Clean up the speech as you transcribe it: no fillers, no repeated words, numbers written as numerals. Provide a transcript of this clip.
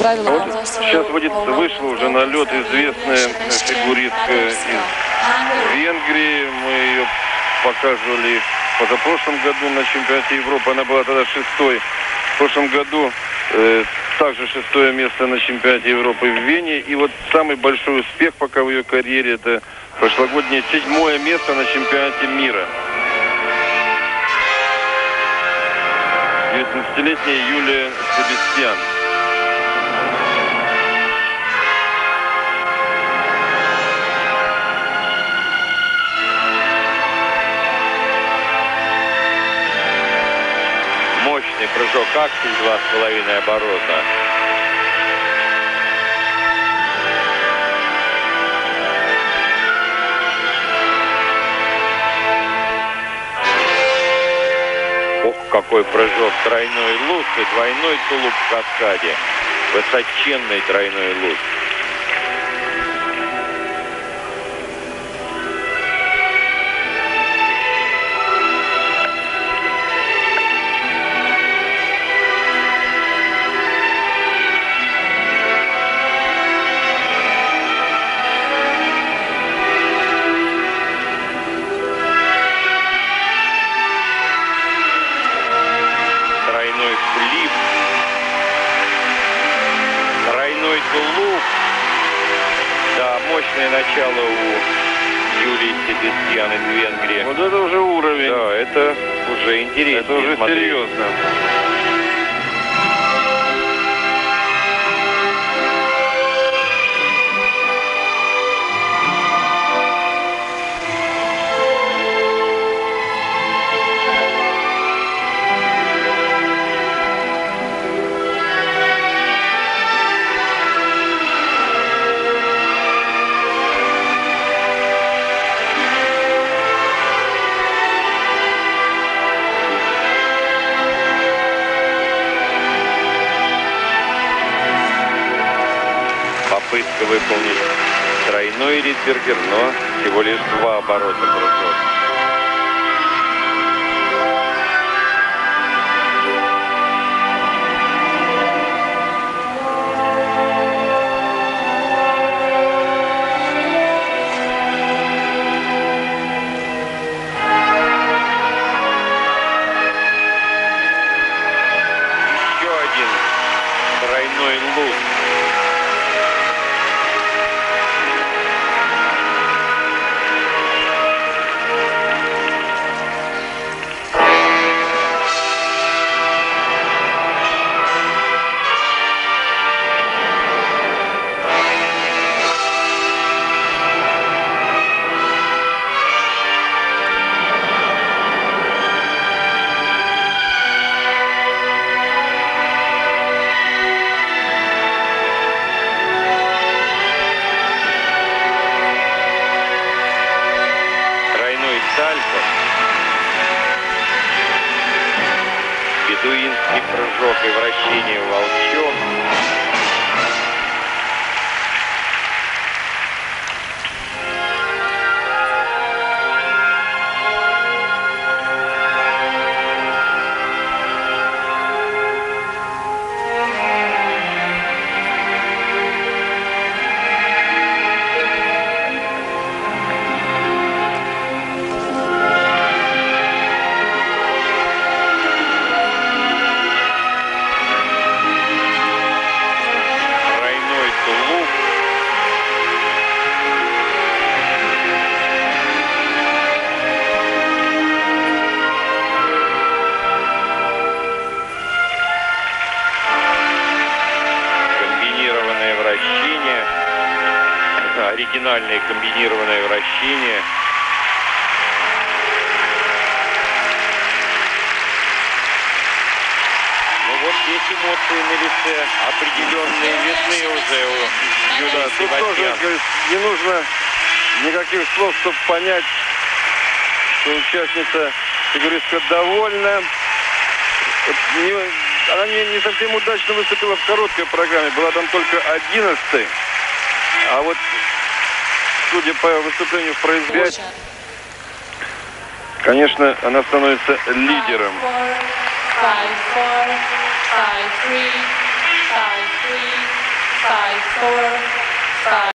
правила. Вот сейчас вышла уже на лед известная фигуристка из Венгрии. Мы ее показывали в позапрошлом году на чемпионате Европы. Она была тогда шестой. В прошлом году также шестое место на чемпионате Европы в Вене. И вот самый большой успех пока в ее карьере — это прошлогоднее седьмое место на чемпионате мира. 19-летняя Юлия Себестьян. Мощный прыжок аксель 2,5 оборота. Ох, какой прыжок! Тройной луз и двойной тулуп в каскаде. Высоченный тройной луз. Флип, тройной тулуп. Да, мощное начало у Юлии Себестьян из Венгрии. Вот это уже уровень. Да, это уже интересно. Это уже смотреть. серьезно. Попытка выполнить тройной ридбергер, но всего лишь 2 оборота прыжок. Еще один тройной луз. Сальто. Бедуинский прыжок и вращение волчок. Оригинальное комбинированное вращение. Ну вот здесь эмоции на лице определенные видны уже у Юлии Себестьян. Тоже, не нужно никаких слов, чтобы понять, что участница фигуристка довольна. Она не совсем удачно выступила в короткой программе, была там только 11-й. А вот, судя по выступлению в прайс-5, конечно, она становится лидером. 5-4, 5-3, 5-3. for